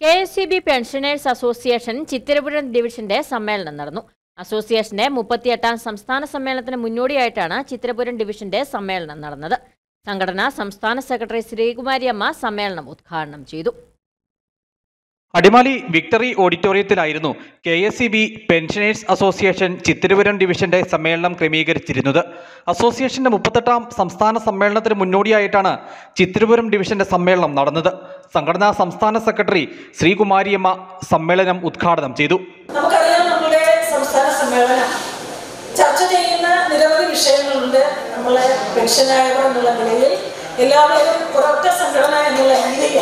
KSCB pensioners association Chithirapuram ഡിവിഷന്റെ സമ്മേളനം നടന്നു. അസോസിയേഷന്റെ 38ാം സംസ്ഥാന സമ്മേളനത്തിന് മുന്നോടിയായിട്ടാണ് ചിത്തിരപുരം ഡിവിഷന്റെ സമ്മേളനം നടന്നത്. സംഘടനാ സംസ്ഥാന സെക്രട്ടറി ശ്രീകുമാരിയമ്മ സമ്മേളനം ഉദ്ഘാടനം ചെയ്തു. അടിമാലി വിക്ടറി ഓഡിറ്റോറിയത്തിലായിരുന്നു KSCB പെൻഷനേഴ്സ് അസോസിയേഷൻ ചിത്തിരപുരം ഡിവിഷന്റെ സമ്മേളനം ക്രമീകരിച്ചിരുന്നത്. അസോസിയേഷന്റെ 38ാം സംസ്ഥാന സമ്മേളനത്തിന് മുന്നോടിയായിട്ടാണ് ചിത്തിരപുരം ഡിവിഷന്റെ സമ്മേളനം നടന്നത്. സംഘടനാ സംസ്ഥാന സെക്രട്ടറി ശ്രീകുമാരിയമ്മ സമ്മേളനം ഉദ്ഘാടനം ചെയ്തു. നമുക്കറിയാം, നമ്മുടെ സംസ്ഥാന സമ്മേളനം ചർച്ച ചെയ്യുന്ന നിരവധി വിഷയങ്ങളുണ്ട്. നമ്മളെ പെൻഷനായവർ എന്നുള്ള നിലയിൽ എല്ലാവരും ഒരൊറ്റ സംഘടന എന്നുള്ള രീതിയിൽ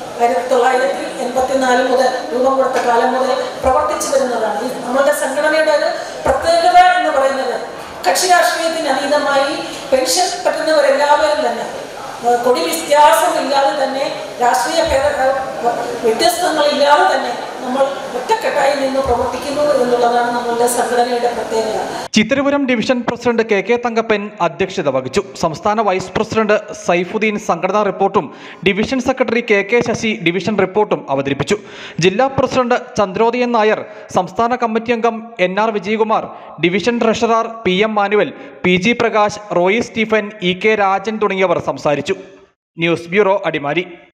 1984 മുതൽ രൂപം കൊടുത്ത കാലം മുതൽ പ്രവർത്തിച്ചു വരുന്നതാണ്. നമ്മളുടെ സംഘടനയുടെ ഒരു പ്രത്യേകത എന്ന് പറയുന്നത് കക്ഷി രാഷ്ട്രീയത്തിന് അതീതമായി പെൻഷൻ പറ്റുന്നവരെല്ലാവരും തന്നെ കൊടി വ്യത്യാസമില്ലാതെ തന്നെ രാഷ്ട്രീയ വ്യത്യസ്തങ്ങളില്ലാതെ തന്നെ നമ്മൾ ഒറ്റക്കെട്ടായി നിന്ന് പ്രവർത്തിക്കുന്നു എന്നുള്ളതാണ് നമ്മളുടെ സംഘടനയുടെ പ്രത്യേകത. Chithirapuram division president KK Thankappan അധ്യക്ഷത വഹിച്ചു. സംസ്ഥാന വൈസ് പ്രസിഡന്റ് സൈഫുദ്ദീൻ സംഘടനാ റിപ്പോർട്ടും division secretary KK Sasi division റിപ്പോർട്ടും അവതരിപ്പിച്ചു. ജില്ലാ പ്രസിഡന്റ് ചന്ദ്രോദയൻ നായർ, സംസ്ഥാന കമ്മിറ്റി അംഗം NR Vijayakumar, division treasurer PM Manuel, PG Prakash, Roy Stephen, EK Rajan തുടങ്ങിയവർ സംസാരിച്ചു. News bureau, Adimali.